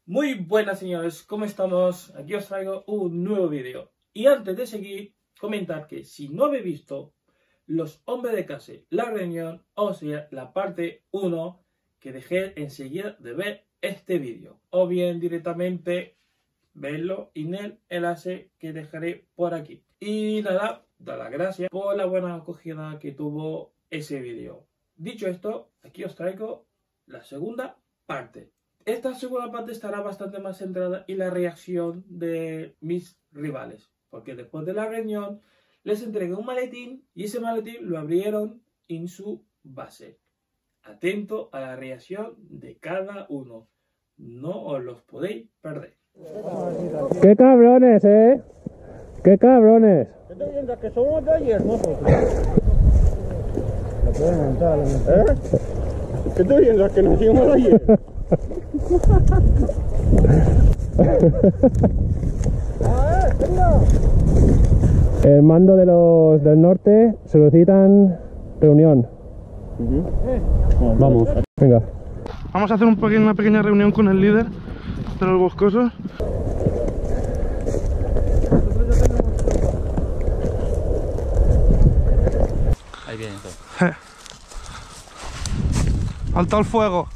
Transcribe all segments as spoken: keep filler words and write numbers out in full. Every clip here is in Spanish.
Muy buenas señores, ¿cómo estamos? Aquí os traigo un nuevo vídeo. Y antes de seguir, comentar que si no habéis visto Los Hombres de Casa, la reunión, o sea, la parte uno, que dejé enseguida de ver este vídeo. O bien directamente verlo en el enlace que dejaré por aquí. Y nada, dar las gracias por la buena acogida que tuvo ese vídeo. Dicho esto, aquí os traigo la segunda parte. Esta segunda parte estará bastante más centrada en la reacción de mis rivales, porque después de la reunión les entregué un maletín y ese maletín lo abrieron en su base. Atento a la reacción de cada uno, no os los podéis perder. ¡Qué cabrones, eh! ¡Qué cabrones! ¿Qué te piensas que somos de ayer nosotros? Lo pueden montar, ¿eh? ¿Qué te piensas que nos hicimos de ayer? El mando de los del norte solicitan reunión. Uh-huh. Vamos. Venga. Vamos a hacer un pequeño, una pequeña reunión con el líder de los boscosos. Ahí viene todo. Eh. Alto al fuego.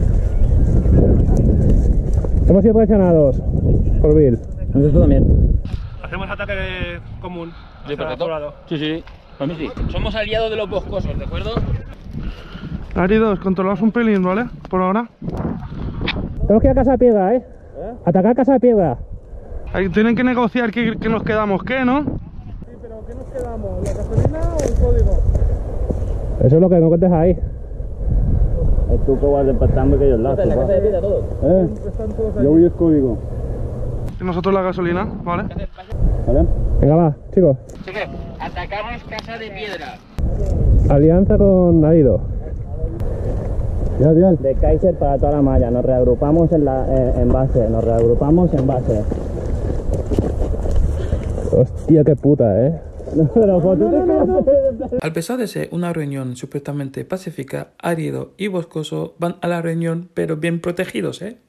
Hemos sido traicionados por Bill. Nosotros también. Hacemos ataque común. Sí, perfecto. Sí, sí. Para mí sí. Somos aliados de los boscosos, ¿de acuerdo? Ari dos, controlaos un pelín, ¿vale? Por ahora. Tenemos que ir a Casa de Piedra, ¿eh? ¿Eh? Atacar Casa de Piedra. Ahí tienen que negociar qué, qué nos quedamos, ¿qué, no? Sí, pero ¿qué nos quedamos? ¿La gasolina o el código? Eso es lo que no cuentes ahí. Es tú que vas despertando que yo lazo. ¿En la casa de piedra todos? ¿Eh? Yo voy el código. Y nosotros la gasolina, ¿vale? ¿Vale? Venga, va, chicos. Chicos, atacamos Casa de Piedra. Alianza con Aido. Ya, bien. De Kaiser para toda la malla, nos reagrupamos en, la, eh, en base, nos reagrupamos en base. Hostia, qué puta, eh. Al pesar de ser una reunión supuestamente pacífica, Árido y Boscoso van a la reunión pero bien protegidos, ¿eh?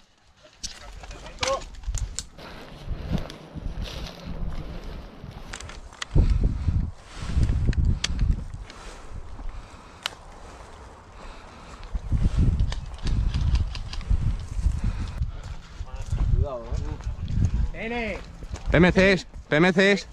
P M Cs, P M Cs.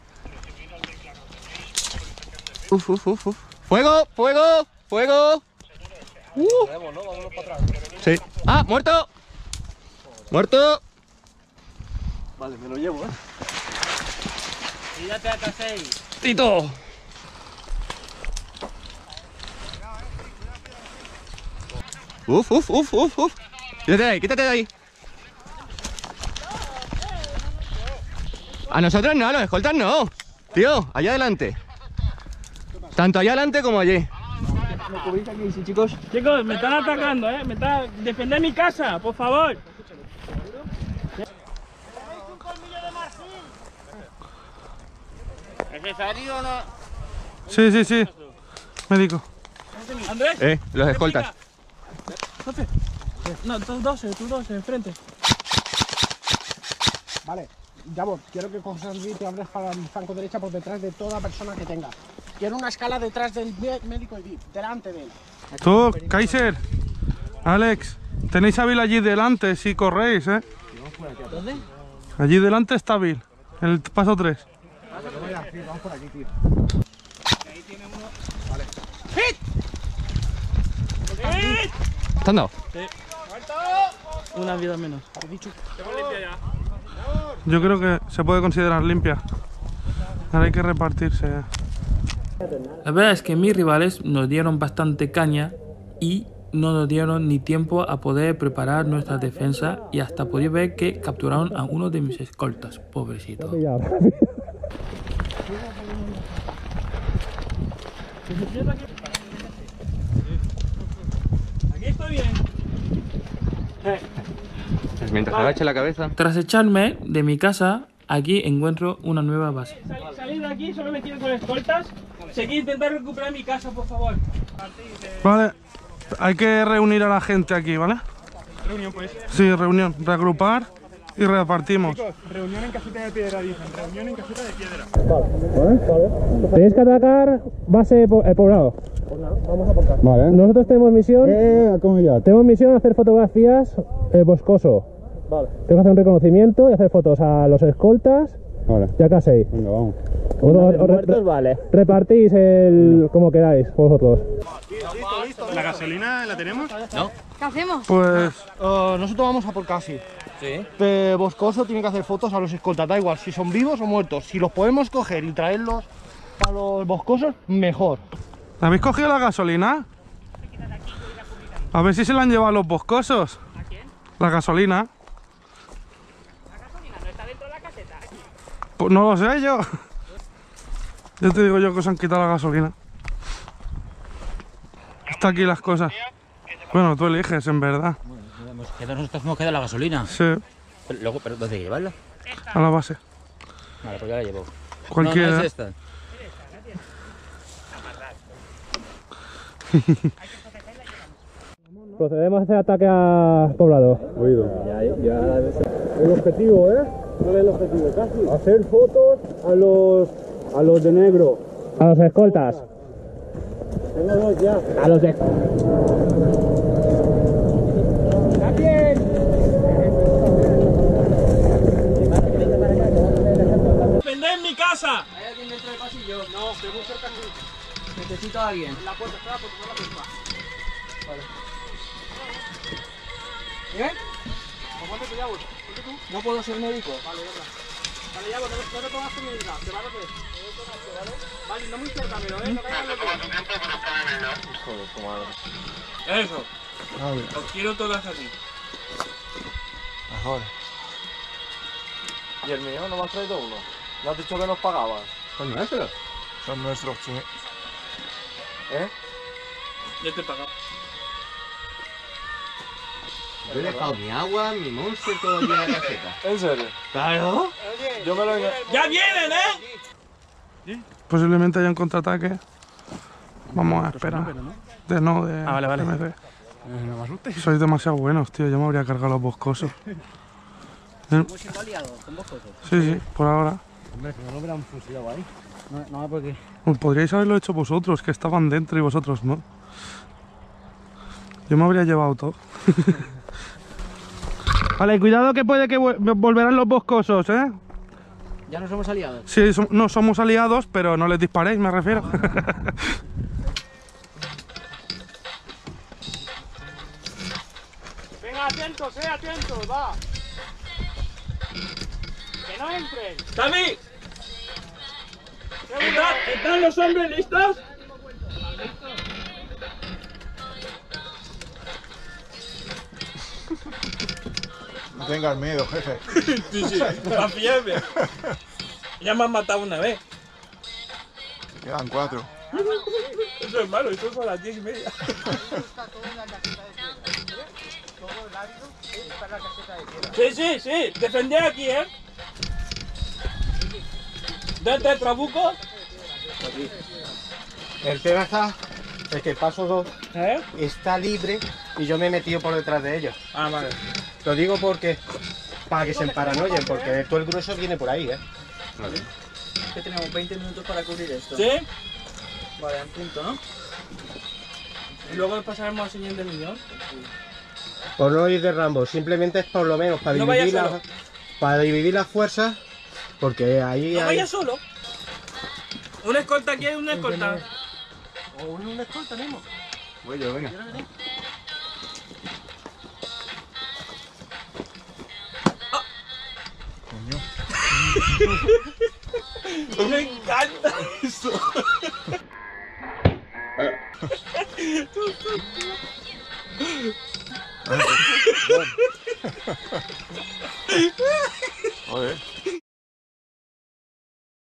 Uf, uf, uf, uf. ¡Fuego! ¡Fuego! ¡Fuego! Uh. Sí. ¡Ah! ¡Muerto! ¡Muerto! Vale, me lo llevo, ¿eh? Cuídate a Casey. ¡Tito! Uf, uf, uf, uf, uf. Quítate de ahí, quítate de ahí. A nosotros no, a los escoltas no. Tío, allá adelante. Tanto allá adelante como allí. ¿Me cubrís aquí, sí, chicos? Chicos, me están atacando, ¿eh? Me están... Defended mi casa, por favor. ¿Es necesario o no? Sí, sí, sí. Médico. Andrés. Eh, los escoltas. Jefe. No, tú doce, tú doce, enfrente. Vale, Gabo, quiero que cojas y te abres para mi flanco derecha por detrás de toda persona que tenga. Quiero una escala detrás del médico y V I P, delante de él. Tú, Kaiser, Alex, tenéis a Bill allí delante si corréis, ¿eh? ¿Dónde? Allí delante está Bill, en el paso tres. Vamos por aquí, tío. Ahí tiene uno. Vale. ¡Hit! ¡Hit! ¿Te han dado? Sí. Una vida menos. He dicho. Yo creo que se puede considerar limpia. Ahora hay que repartirse. La verdad es que mis rivales nos dieron bastante caña y no nos dieron ni tiempo a poder preparar nuestra defensa y hasta podéis ver que capturaron a uno de mis escoltas, pobrecito. Aquí estoy bien. Pues mientras agache la cabeza. Tras echarme de mi casa, aquí encuentro una nueva base. Sal, salid de aquí, solo me quiero con escoltas. Seguid intentando recuperar mi casa, por favor. Vale, hay que reunir a la gente aquí, ¿vale? Reunión, pues. Sí, reunión. Reagrupar y repartimos. Chicos, reunión en caseta de piedra, dicen. Reunión en caseta de piedra. Tenéis que atacar base po- el poblado. Vamos a aportar. Vale. Nosotros tenemos misión. Eh, ¿cómo ya? Tenemos misión hacer fotografías el boscoso. Vale. Tengo que hacer un reconocimiento y hacer fotos a los escoltas Vale. y a K seis. Venga, vamos. Vosotros- os re- Muertos, vale. repartís el como queráis vosotros. ¿La gasolina la tenemos? No. ¿Qué hacemos? Pues Uh, nosotros vamos a por casi. Sí. Pero Boscoso tiene que hacer fotos a los escoltas, da igual si son vivos o muertos. Si los podemos coger y traerlos a los boscosos, mejor. ¿habéis cogido la gasolina? A ver si se la han llevado los boscosos. ¿A quién? La gasolina. La gasolina no está dentro de la caseta. Pues no lo sé yo. Yo te digo yo que se han quitado la gasolina. Está aquí las cosas. Bueno, tú eliges, en verdad. Hemos quedado, nosotros hemos quedado la gasolina. Sí, Pero, luego, pero ¿dónde hay que llevarla? a la base. Vale, pues ya la llevo. Cualquiera. No, no es esta. Procedemos a hacer ataque a poblado. Oído. El objetivo, ¿eh? ¿Cuál es el objetivo? Casi. Hacer fotos a los, a los de negro. A los escoltas. Tengo dos ya. A los de... ¡Vender en mi casa! ¿Hay alguien dentro del pasillo? No, estoy muy cerca aquí. Necesito a alguien. La puerta, espera, porque no la puerta. ¿Bien? ¿Cuánto te llamo? No puedo ser médico. Vale, venga. Vale, ya, no, no te pongas con mi vida. Te van a hacer. Vale, no muy cerca, pero eh, no caigas loco. Eso. Os quiero todas así. Mejor. ¿Y el mío no me has traído uno? ¿No has dicho que nos pagabas? ¿Son nuestros? Son nuestros, sí. ¿Eh? Ya te he pagado. Yo he dejado mi agua, mi monster, todo aquí en la caseta. ¿En serio? Claro. Yo me lo he... ¡Ya vienen, eh! Posiblemente haya un contraataque. Vamos a esperar. De no, de Ah, vale, vale. M C. No me asustes. Sois demasiado buenos, tío. Yo me habría cargado los boscosos. Hemos sido aliados con vosotros. Sí, sí, por ahora. Hombre, si no lo hubieran fusilado ahí. No, no, porque... Pues podríais haberlo hecho vosotros, que estaban dentro y vosotros no. Yo me habría llevado todo. Vale, cuidado que puede que vuel- volverán los boscosos, ¿eh? Ya nos hemos aliado. Sí, som- no somos aliados, pero no les disparéis, me refiero. Venga, atentos, eh, atentos, va. Que no entren. ¡David! ¿Están, ¿Están los hombres listos? No tengas miedo, jefe. Sí, sí, confíame. Ya me han matado una vez. Quedan cuatro. Eso es malo, eso es a las diez y media. Sí, sí, sí, defender aquí, ¿eh? ¿Dónde el trabuco? El tema está... Es que el paso dos ¿Eh? está libre y yo me he metido por detrás de ellos. Ah, vale. Lo digo porque... Para que se emparanoyen, porque todo el grueso viene por ahí, ¿eh? Que tenemos veinte minutos para cubrir esto. ¿Sí? Vale, en punto, ¿no? Y luego pasaremos al siguiente millón. Por no ir de Rambo, simplemente es por lo menos para No dividir, vayas la- solo. para dividir las fuerzas, porque ahí No hay... vayas solo. Una escolta aquí hay una escolta. O un escolta mismo. Voy yo, venga. Me encanta eso. Joder.